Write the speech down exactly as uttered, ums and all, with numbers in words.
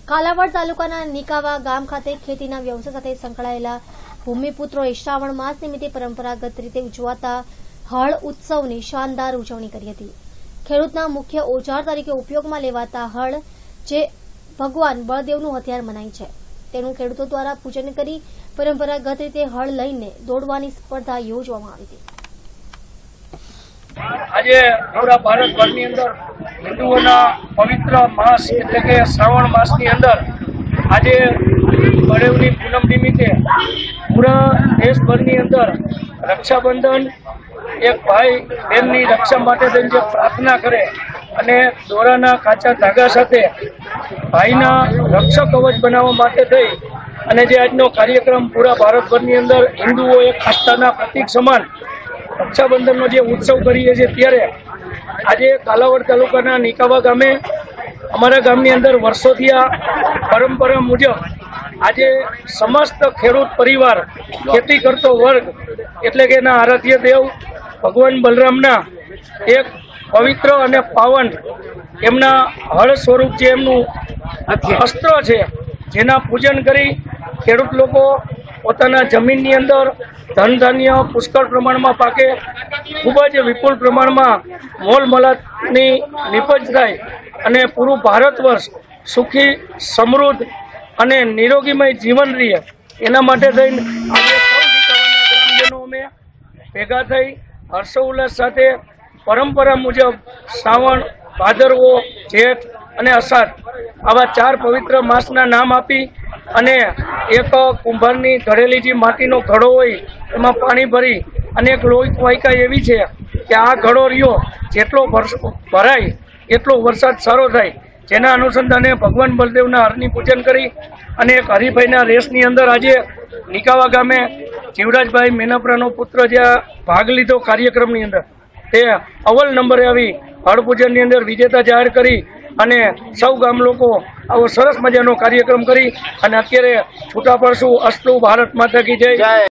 કાલાવડ તાલુકાના નિકાવા ગામ ખાતે ખેતીના વ્યવસાય સાથે સંકળાયેલા ભૂમિપુત્રોએ શ્રાવણ માસ નિમિત્તે પરંપરાગત રીતે ઉજવાતા હળ ઉત્સવની શાનદાર ઉજવણી કરી હતી। ખેડૂતના મુખ્ય ઓજાર તરીકે ઉપયોગમાં લેવાતા હળ, જે ભગવાન બળદેવનું હથિયાર મનાય છે, તેનું ખેડૂતો દ્વારા પૂજન કરી પરંપરાગત રીતે હળ લઈને દોડવાની સ્પર્ધા યોજવામાં આવી હતી। આજે પૂરા ભારતભરની અંદર હિન્દુઓના પવિત્ર માસ એટલે કે શ્રાવણ માસની અંદર આજે બળેવની પૂનમ નિમિત્તે પૂરા દેશભરની અંદર રક્ષાબંધન એક ભાઈ બહેનની રક્ષા માટે થઈને જે પ્રાર્થના કરે અને દોરાના કાચા ધાગા સાથે ભાઈના રક્ષક કવચ બનાવવા માટે થઈ અને જે આજનો કાર્યક્રમ પૂરા ભારતભરની અંદર હિન્દુઓ એક આસ્થાના પ્રતીક સમાન રક્ષાબંધનનો જે ઉત્સવ કરીએ છીએ, ત્યારે આજે કાલાવડ તાલુકાના નિકાવા ગામે અમારા ગામની અંદર વર્ષોથી આ પરંપરા મુજબ આજે સમસ્ત ખેડૂત પરિવાર, ખેતી કરતો વર્ગ એટલે કે એના આરાધ્ય દેવ ભગવાન બલરામના એક પવિત્ર અને પાવન એમના હળ સ્વરૂપ જે એમનું અસ્ત્ર છે, જેના પૂજન કરી ખેડૂત લોકો પોતાના જમીનની અંદર ધન ધાન્ય પુષ્કળ પ્રમાણમાં પાકે, ખૂબ જ વિપુલ પ્રમાણમાં મોલ મલાતની નિપજ થાય અને પૂરું ભારત વર્ષ સુખી, સમૃદ્ધ અને નિરોગીમય જીવન રહે, એના માટે થઈને આજે સૌ નિકાવાના ગ્રામજનો અમે ભેગા થઈ હર્ષોલ્લાસ સાથે પરંપરા મુજબ શ્રાવણ, ભાદરવો, જેઠ અને અષાઢ આવા ચાર પવિત્ર માસના નામ આપી અને એક કુંભારની ઘડેલી જે માટીનો ઘડો હોય એમાં પાણી ભરી અને એક લોહિત વાયકા એવી છે કે આ ઘડો રહ્યો જેટલો ભરાય એટલો વરસાદ સારો થાય, જેના અનુસંધાને ભગવાન બલદેવના હરની પૂજન કરી અને એક હરિભાઈના રેસની અંદર આજે નિકાવા ગામે જીવરાજભાઈ મેનાપરાનો પુત્ર જે ભાગ લીધો કાર્યક્રમની અંદર, તે અવ્વલ નંબરે આવી હળ પૂજનની અંદર વિજેતા જાહેર કરી અને સૌ ગામ લોકો આવો સરસ મજાનો કાર્યક્રમ કરી અને અત્યારે છૂટા પડશું। અસ્તુ ભારત માતા કી જય।